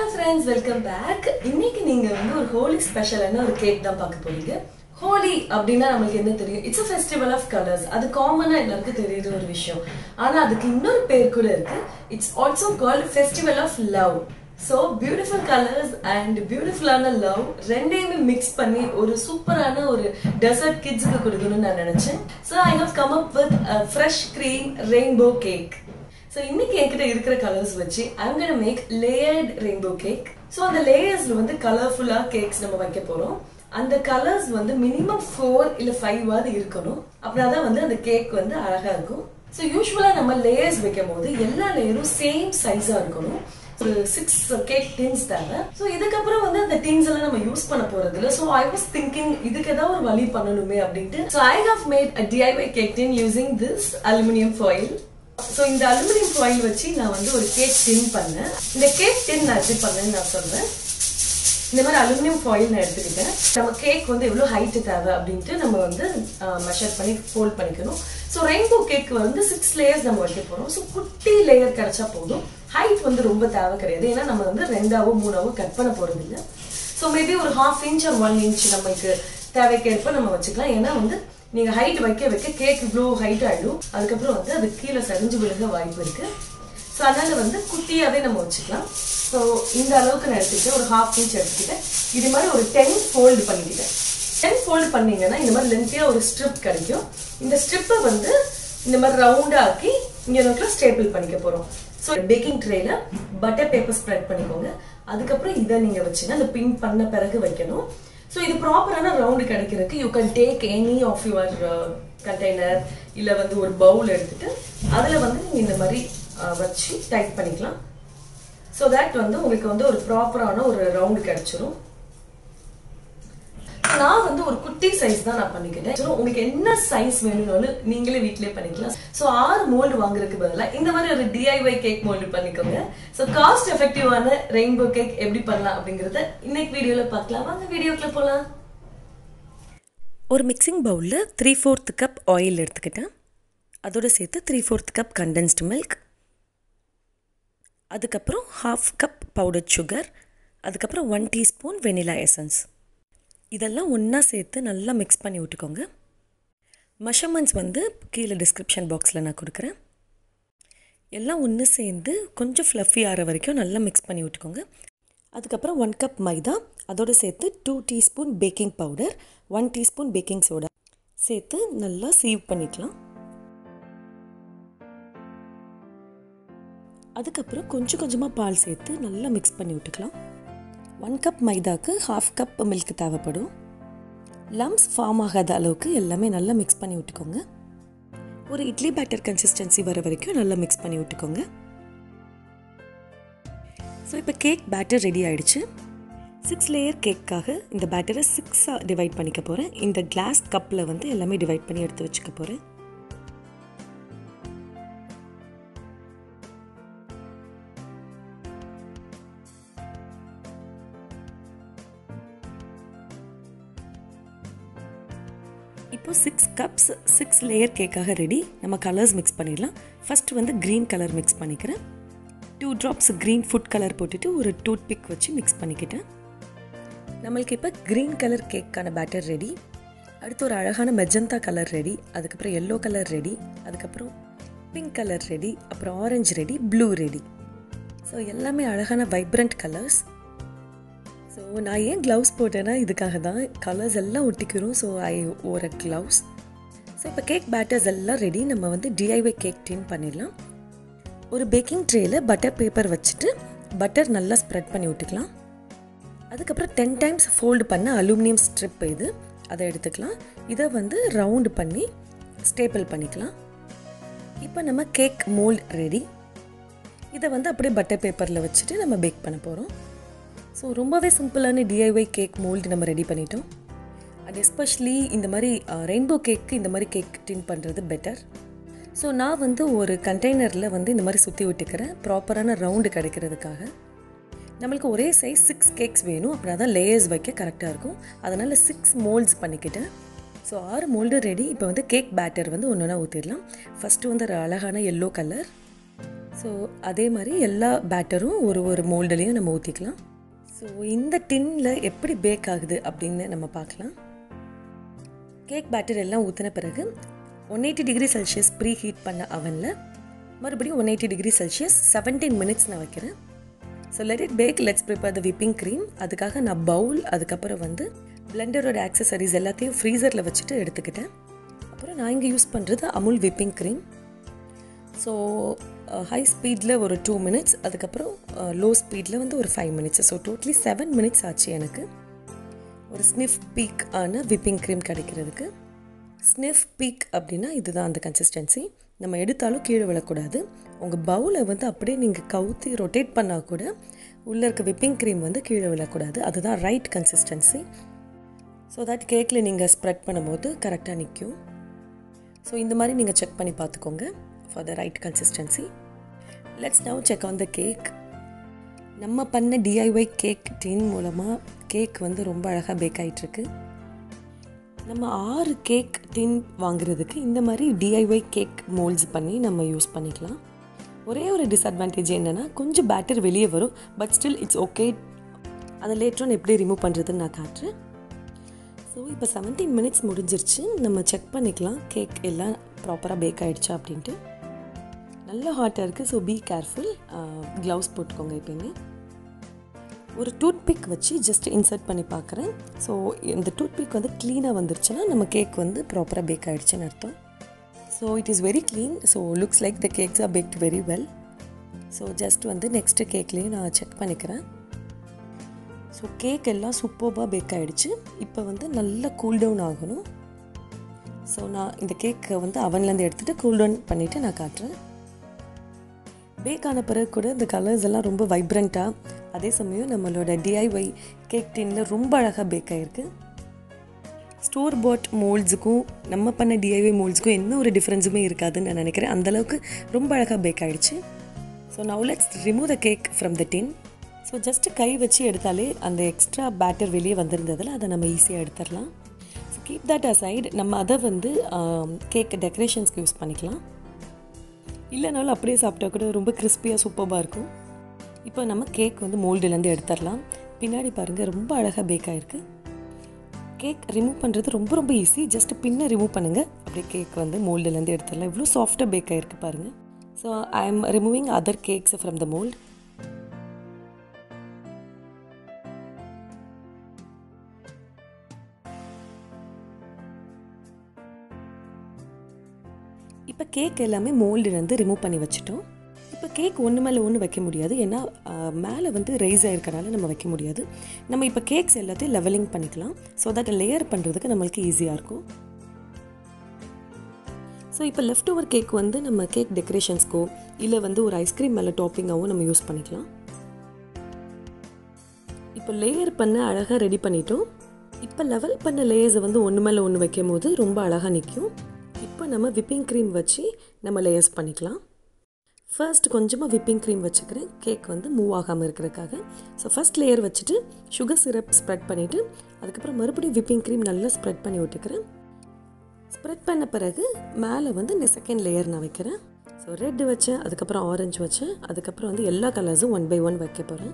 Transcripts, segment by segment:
friends, welcome back. இன்னைக்கு நீங்க வந்து ஒரு ஹோலி ஸ்பெஷலான ஒரு கேக் தான் பார்க்க போறீங்க. ஹோலி அப்படினா நமக்கு என்ன தெரியும்? It's a festival of colors. அது காமனா எல்லாருக்கும் தெரியுற ஒரு விஷயம். ஆனா அதுக்கு இன்னொரு பேர் கூட இருக்கு. It's also called festival of love. So beautiful colors and beautifulaன love ரெண்டையுமே mix பண்ணி ஒரு சூப்பரான ஒரு டெசர்ட் கிட்ஸ்க்கு கொடுக்கணும்னு நான் நினைச்சேன். So I have come up with a fresh cream rainbow cake. So இன்னைக்கு என்கிட்ட இருக்கிற கலர்ஸ் வச்சு I'm going to make layered rainbow cake. So அந்த லேயர்ஸ்ல வந்து கலர்ஃபுல்லா கேக்ஸ் நம்ம வைக்க போறோம். அந்த கலர்ஸ் வந்து மினிமம் 4 இல்ல 5 ஆவது இருக்கணும். அப்பதான் வந்து அந்த கேக் வந்து அழகா இருக்கும். So யூசுவலா நம்ம லேயர்ஸ் வைக்கும்போது எல்லா லேயரும் சேம் சைஸா இருக்கணும். ஒரு 6 கேக் டின்ஸ் தேவை. So இதுக்கப்புறம் வந்து அந்த டின்ஸ் எல்லாம் நம்ம யூஸ் பண்ண போறது இல்ல. So I was thinking இதுக்கு ஏதாவது ஒரு வழி பண்ணணுமே அப்படின்ட்டு. So I have made a DIY cake tin using this aluminum foil. So இந்த அலுமினியம் ஃபாயில் வச்சு நான் வந்து ஒரு கேக் டின் பண்ணேன். இந்த கேக் டின் நான் எப்படி பண்ணேன்னு நான் சொல்றேன். இந்த மாதிரி அலுமினியம் ஃபாயில் நான் எடுத்துக்கிட்டேன். நம்ம கேக் வந்து எவ்வளவு ஹைட் தேவை அப்படின்ட்டு நம்ம வந்து மெஷர் பண்ணி ஃபோல்ட் பண்ணிக்கணும். ஸோ ரெயின்போ கேக் வந்து 6 லேயர்ஸ் நம்ம வைக்க போறோம். ஸோ குட்டி லேயர் கிடைச்சா போதும். ஹைட் வந்து ரொம்ப தேவை கிடையாது. ஏன்னா நம்ம வந்து 2ஆவோ 3ஆவோ கட் பண்ண போறது இல்லை. ஸோ மேபி ஒரு 1/2 inch or 1 inch நமக்கு தேவைக்கேற்ப நம்ம வச்சுக்கலாம். ஏன்னா வந்து நீங்க ஹைட் வைக்க வைக்க கேக் இவ்வளோ ஹைட் ஆயிடும். அதுக்கப்புறம் வந்து அது கீழே சரிஞ்சு விழுக வாய்ப்பு இருக்கு. ஸோ அதனால வந்து குட்டியாவே நம்ம வச்சுக்கலாம். ஸோ இந்த அளவுக்கு நான் எடுத்துக்கிட்டேன். ஒரு 1/2 inch எடுத்துக்கிட்டேன். இது மாதிரி ஒரு 10 ஃபோல்டு பண்ணிக்கிட்டேன். 10 ஃபோல்டு பண்ணீங்கன்னா இந்த மாதிரி லென்த்தியா ஒரு ஸ்ட்ரிப் கிடைக்கும். இந்த ஸ்ட்ரிப்பை வந்து இந்த மாதிரி ரவுண்டா ஆக்கி இங்க நோக்கில் ஸ்டேபிள் பண்ணிக்க போறோம். ஸோ பேக்கிங் ட்ரேல பட்டர் பேப்பர் ஸ்ப்ரெட் பண்ணிக்கோங்க. அதுக்கப்புறம் இதை நீங்க வச்சுன்னா அந்த பின் பண்ண பிறகு வைக்கணும். So இது ப்ராப்பரான ரவுண்ட் கிடைக்கிறதுக்கு you can take any of your container இல்ல வந்து ஒரு பவுல் எடுத்துட்டு அதுல வந்து நீங்க இந்த மாதிரி வச்சு டைட் பண்ணிக்கலாம். so that வந்து உங்களுக்கு வந்து ஒரு ப்ராப்பரான ஒரு ரவுண்ட் கிடைச்சிரும். நான் வந்து ஒரு குட்டி சைஸ் தான் நான் பண்ணிக்கிட்டேன். சோ உங்களுக்கு என்ன சைஸ் வேணும்னாலும் நீங்களே வீட்லயே பண்ணிக்கலாம். சோ 6 மோல்ட் வாங்குறதுக்கு பதிலா இந்த மாதிரி ஒரு DIY கேக் மோல்ட் பண்ணிக்கோங்க. சோ காஸ்ட் எஃபெக்டிவான ரெயின்போ கேக் எப்படி பண்ணலாம் அப்படிங்கறத இன்னைக்கு வீடியோல பார்க்கலாம். வாங்க வீடியோக்குள்ள போலாம். ஒரு மிக்சிங் பவுல்ல 3/4 கப் ஆயில் எடுத்துக்கிட்டேன். அதோட சேர்த்து 3/4 கப் கண்டென்ஸ்டு மில்க், அதுக்கப்புறம் 1/2 கப் பவுடர் சுகர், அதுக்கப்புறம் 1 டீஸ்பூன் வெனிலா எசன்ஸ். இதெல்லாம் ஒன்றா சேர்த்து நல்லா மிக்ஸ் பண்ணி விட்டுக்கோங்க. மெஷர்மெண்ட்ஸ் வந்து கீழே டிஸ்கிரிப்ஷன் பாக்ஸில் நான் கொடுக்குறேன். எல்லாம் ஒன்று சேர்ந்து கொஞ்சம் ஃப்ளஃபி ஆகிற வரைக்கும் நல்லா மிக்ஸ் பண்ணி விட்டுக்கோங்க. அதுக்கப்புறம் 1 கப் மைதா, அதோடு சேர்த்து 2 teaspoon baking powder, 1 teaspoon baking soda சேர்த்து நல்லா சீவ் பண்ணிக்கலாம். அதுக்கப்புறம் கொஞ்சம் கொஞ்சமாக பால் சேர்த்து நல்லா மிக்ஸ் பண்ணி விட்டுக்கலாம். 1 கப் மைதாக்கு 1/2 கப் மில்க் தேவைப்படும். லம்ஸ் ஃபார்ம் ஆகாத அளவுக்கு எல்லாமே நல்லா மிக்ஸ் பண்ணி விட்டுக்கோங்க. ஒரு இட்லி பேட்டர் கன்சிஸ்டன்சி வர வரைக்கும் நல்லா மிக்ஸ் பண்ணி விட்டுக்கோங்க. ஸோ இப்போ கேக் பேட்டர் ரெடி ஆகிடுச்சு. 6 லேயர் கேக்காக இந்த பேட்டரை 6ஆக டிவைட் பண்ணிக்க போகிறேன். இந்த கிளாஸ் கப்பில் வந்து எல்லாமே டிவைட் பண்ணி எடுத்து வச்சுக்க போகிறேன். இப்போ 6 கப்ஸ் 6 லேயர் கேக்காக ரெடி. நம்ம கலர்ஸ் மிக்ஸ் பண்ணிடலாம். ஃபஸ்ட்டு வந்து க்ரீன் கலர் மிக்ஸ் பண்ணிக்கிறேன். 2 ட்ராப்ஸ் க்ரீன் ஃபுட் கலர் போட்டுட்டு ஒரு டூத் பிக் வச்சு மிக்ஸ் பண்ணிக்கிட்டேன். நம்மளுக்கு இப்போ க்ரீன் கலர் கேக்கான பேட்டர் ரெடி. அடுத்து ஒரு அழகான மெஜந்தா கலர் ரெடி, அதுக்கப்புறம் எல்லோ கலர் ரெடி, அதுக்கப்புறம் பிங்க் கலர் ரெடி, அப்புறம் orange ready, blue ready. So எல்லாமே அழகான வைப்ரண்ட் கலர்ஸ். ஸோ நான் ஏன் க்ளவுஸ் போட்டேன்னா இதுக்காக தான், கலர்ஸ் எல்லாம் ஒட்டிக்கிறோம். So I wore a gloves. So இப்போ கேக் பேட்டர்ஸ் எல்லாம் ரெடி. நம்ம வந்து DIY கேக் டின் பண்ணிடலாம். ஒரு பேக்கிங் ட்ரேயில் பட்டர் பேப்பர் வச்சுட்டு பட்டர் நல்லா ஸ்ப்ரெட் பண்ணி விட்டுக்கலாம். அதுக்கப்புறம் 10 டைம்ஸ் ஃபோல்டு பண்ண அலுமினியம் ஸ்ட்ரிப் இது, அதை எடுத்துக்கலாம். இதை வந்து ரவுண்டு பண்ணி ஸ்டேபிள் பண்ணிக்கலாம். இப்போ நம்ம கேக் மோல்ட் ரெடி. இதை வந்து அப்படியே பட்டர் பேப்பரில் வச்சுட்டு நம்ம பேக் பண்ண போகிறோம். ஸோ ரொம்பவே சிம்பிளான DIY கேக் மோல்டு நம்ம ரெடி பண்ணிட்டோம். அண்ட் எஸ்பெஷலி இந்த மாதிரி ரெயின்போ கேக்கு இந்த மாதிரி கேக் டின் பண்ணுறது பெட்டர். ஸோ நான் வந்து ஒரு கண்டெய்னரில் வந்து இந்த மாதிரி சுற்றி விட்டுக்கிறேன் ப்ராப்பரான ரவுண்டு கிடைக்கிறதுக்காக. நம்மளுக்கு ஒரே சைஸ் 6 கேக்ஸ் வேணும். அப்படின்னா தான் லேயர்ஸ் வைக்க கரெக்டாக இருக்கும். அதனால் 6 மோல்ட்ஸ் பண்ணிக்கிட்டேன். So 6 mould ready. இப்போ வந்து கேக் பேட்டர் வந்து ஒன்று ஒன்றா ஊற்றிடலாம். ஃபஸ்ட்டு வந்து ஒரு அழகான எல்லோ கலர், ஸோ அதே மாதிரி எல்லா பேட்டரும் ஒரு ஒரு மோல்டுலேயும் நம்ம ஊற்றிக்கலாம். ஸோ இந்த டின்னில் எப்படி பேக் ஆகுது அப்படின்னு நம்ம பார்க்கலாம். கேக் பேட்டர் எல்லாம் ஊற்றின பிறகு 180 டிகிரி செல்சியஸ் ப்ரீ ஹீட் பண்ண அவனில் மறுபடியும் 180 டிகிரி செல்சியஸ் 17 மினிட்ஸ் நான் வைக்கிறேன். So let it bake. Let's prepare the whipping cream. அதுக்காக நான் பவுல், அதுக்கப்புறம் வந்து பிளெண்டரோட ஆக்சசரிஸ் எல்லாத்தையும் ஃப்ரீசரில் வச்சுட்டு எடுத்துக்கிட்டேன். அப்புறம் நான் இங்கே யூஸ் பண்ணுறது Amul whipping cream. So high ஸ்பீடில் ஒரு 2 மினிட்ஸ், அதுக்கப்புறம் லோ ஸ்பீடில் வந்து ஒரு 5 மினிட்ஸ். ஸோ டோட்டலி 7 மினிட்ஸ் ஆச்சு எனக்கு ஒரு ஸ்னிஃப் பீக் ஆன விப்பிங் க்ரீம் கிடைக்கிறதுக்கு. ஸ்னிஃப் பீக் அப்படின்னா இதுதான் அந்த கன்சிஸ்டன்சி. நம்ம எடுத்தாலும் கீழே விழக்கூடாது. உங்கள் பவுலை வந்து அப்படியே நீங்கள் கவுத்தி ரொட்டேட் பண்ணால் கூட உள்ளே இருக்க விப்பிங் க்ரீம் வந்து கீழே விழக்கூடாது. அதுதான் ரைட் கன்சிஸ்டன்சி. ஸோ தட் கேக்கில் நீங்கள் ஸ்ப்ரெட் பண்ணும்போது கரெக்டாக நிற்கும். ஸோ இந்த மாதிரி நீங்கள் செக் பண்ணி பார்த்துக்கோங்க for the right consistency. Let's now check on the cake. நம்ம பண்ண DIY கேக் டின் மூலமாக கேக் வந்து ரொம்ப அழகாக பேக் ஆகிட்டுருக்கு. நம்ம 6 கேக் டின் வாங்குறதுக்கு இந்த மாதிரி DIY கேக் மோல்ட்ஸ் பண்ணி நம்ம யூஸ் பண்ணிக்கலாம். ஒரே ஒரு டிஸ்அட்வான்டேஜ் என்னென்னா கொஞ்சம் பேட்டர் வெளியே வரும். But still it's okay. அதை லேட்டர் எப்படி ரிமூவ் பண்ணுறதுன்னு நான் காட்டுறேன். ஸோ இப்போ 17 மினிட்ஸ் முடிஞ்சிருச்சு. நம்ம செக் பண்ணிக்கலாம் கேக் எல்லாம் ப்ராப்பராக பேக் ஆகிடுச்சா அப்படின்ட்டு. நல்லா ஹாட்டாக இருக்குது. So be careful. க்ளவுஸ் போட்டுக்கோங்க எப்பயுமே. ஒரு டூத் பிக் வச்சு ஜஸ்ட் இன்சர்ட் பண்ணி பார்க்குறேன். ஸோ இந்த டூத் பிக் வந்து க்ளீனாக வந்துருச்சுன்னா நம்ம கேக் வந்து ப்ராப்பராக பேக் ஆகிடுச்சுன்னு அர்த்தம். So it is very clean. So looks like the cakes are baked very well. So just வந்து நெக்ஸ்ட்டு கேக்லேயும் நான் செக் பண்ணிக்கிறேன். ஸோ கேக் எல்லாம் சூப்பராக பேக் ஆகிடுச்சு. இப்போ வந்து நல்லா கூல் டவுன் ஆகணும். ஸோ நான் இந்த கேக்கை வந்து அவன்லேருந்து எடுத்துகிட்டு கூல் டவுன் பண்ணிவிட்டு நான் காட்டுறேன். பேக் ஆன பிறகு கூட இந்த கலர்ஸ் எல்லாம் ரொம்ப வைப்ரண்ட்டாக, அதே சமயம் நம்மளோட DIY கேக் டின்னில் ரொம்ப அழகாக பேக் ஆகிருக்கு. ஸ்டோர் பாட் மோல்ட்ஸுக்கும் நம்ம பண்ண DIY மோல்ட்ஸுக்கும் என்ன ஒரு டிஃப்ரென்ஸுமே இருக்காதுன்னு நான் நினைக்கிறேன். அந்தளவுக்கு ரொம்ப அழகாக பேக் ஆகிடுச்சு. So now let's remove the cake from the tin. So just கை வச்சு எடுத்தாலே அந்த எக்ஸ்ட்ரா பேட்டர் வெளியே வந்திருந்ததில் அதை நம்ம ஈஸியாக எடுத்துடலாம். So keep that aside. நம்ம அதை வந்து கேக் டெக்கரேஷன்ஸ்க்கு யூஸ் பண்ணிக்கலாம். இல்லைனாலும் அப்படியே சாப்பிட்டா கூட ரொம்ப கிறிஸ்பியாக சூப்பராக இருக்கும். இப்போ நம்ம கேக் வந்து மோல்டுலேருந்து எடுத்துடலாம். பின்னாடி பாருங்கள் ரொம்ப அழகாக பேக் ஆகிருக்கு. கேக் ரிமூவ் பண்ணுறது ரொம்ப ரொம்ப ஈஸி. ஜஸ்ட்டு பின்ன ரிமூவ் பண்ணுங்கள், அப்படியே கேக் வந்து மோல்டுலேருந்து எடுத்துடலாம். இவ்வளோ சாஃப்டாக பேக் ஆகிருக்கு பாருங்கள். So I am removing other cakes from the mould. இப்போ கேக் எல்லாமே மோல்டுலேருந்து ரிமூவ் பண்ணி வச்சுட்டோம். இப்போ கேக் ஒன்று மேலே ஒன்று வைக்க முடியாது, ஏன்னா மேலே வந்து ரைஸ் ஆகிருக்கனால நம்ம வைக்க முடியாது. நம்ம இப்போ கேக்ஸ் எல்லாத்தையும் லெவலிங் பண்ணிக்கலாம். ஸோ தட் லேயர் பண்ணுறதுக்கு நம்மளுக்கு ஈஸியாக இருக்கும். ஸோ இப்போ லெஃப்ட் ஓவர் கேக் வந்து நம்ம கேக் டெக்கரேஷன்ஸ்க்கோ இல்லை வந்து ஒரு ஐஸ்கிரீம் மேலே டாப்பிங்காகவும் நம்ம யூஸ் பண்ணிக்கலாம். இப்போ லேயர் பண்ண அழகாக ரெடி பண்ணிட்டோம். இப்போ லெவல் பண்ண லேயர்ஸை வந்து ஒன்று மேலே ஒன்று வைக்கும் போது ரொம்ப அழகாக நிற்கும். இப்போ நம்ம விப்பிங் க்ரீம் வச்சு நம்ம லேயர்ஸ் பண்ணிக்கலாம். ஃபர்ஸ்ட் கொஞ்சமாக விப்பிங் க்ரீம் வச்சுக்கிறேன், கேக் வந்து மூவ் ஆகாமல் இருக்கிறதுக்காக. ஸோ ஃபர்ஸ்ட் லேயர் வச்சுட்டு சுகர் சிரப் ஸ்ப்ரெட் பண்ணிவிட்டு அதுக்கப்புறம் மறுபடியும் விப்பிங் க்ரீம் நல்லா ஸ்ப்ரெட் பண்ணி விட்டுக்கிறேன். ஸ்ப்ரெட் பண்ண பிறகு மேலே வந்து இந்த செகண்ட் லேயர் நான் வைக்கிறேன். ஸோ ரெட் வச்சேன், அதுக்கப்புறம் ஆரஞ்சு வச்சேன், அதுக்கப்புறம் வந்து எல்லா கலர்ஸும் 1 by 1 வைக்க போகிறேன்.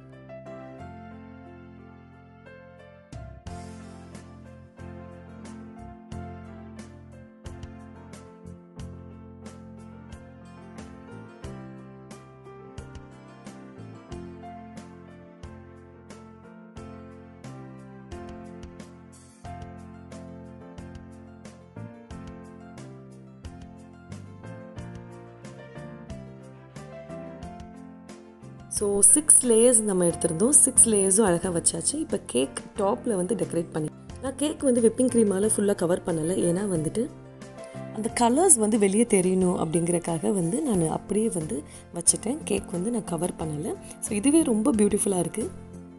ஸோ 6 லேயர்ஸ் நம்ம எடுத்திருந்தோம். 6 லேயர்ஸும் அழகாக வச்சாச்சு. இப்போ கேக் டாப்பில் வந்து டெக்கரேட் பண்ணி, நான் கேக் வந்து விப்பிங் க்ரீமால் ஃபுல்லாக கவர் பண்ணலை, ஏன்னா வந்துட்டு அந்த கலர்ஸ் வந்து வெளியே தெரியணும் அப்படிங்கிறக்காக வந்து நான் அப்படியே வந்து வச்சுட்டேன். கேக் வந்து நான் கவர் பண்ணலை. ஸோ இதுவே ரொம்ப பியூட்டிஃபுல்லாக இருக்குது.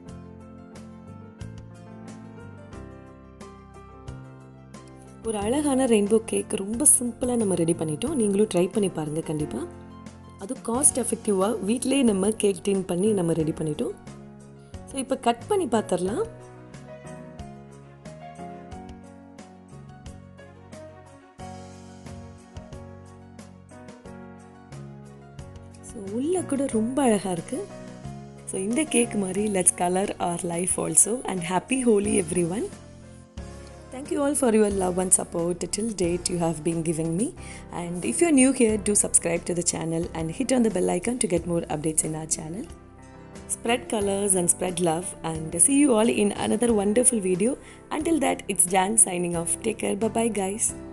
ஒரு அழகான ரெயின்போ கேக் ரொம்ப சிம்பிளாக நம்ம ரெடி பண்ணிட்டோம். நீங்களும் ட்ரை பண்ணி பாருங்கள் கண்டிப்பாக. அது காஸ்ட் எஃபெக்டிவாக வீட்டிலே நம்ம கேக் டின் பண்ணி நம்ம ரெடி பண்ணிட்டோம். ஸோ இப்போ கட் பண்ணி பார்த்துடலாம். ஸோ உள்ள கூட ரொம்ப அழகாக இருக்குது. ஸோ இந்த கேக் மாதிரி let's colour our life also and happy Holi everyone. Thank you all for your love and support till date you have been giving me, and if you're new here, do subscribe to the channel and hit on the bell icon to get more updates in our channel. Spread colors and spread love, and see you all in another wonderful video. Until that, it's Jan signing off. Take care. Bye bye guys.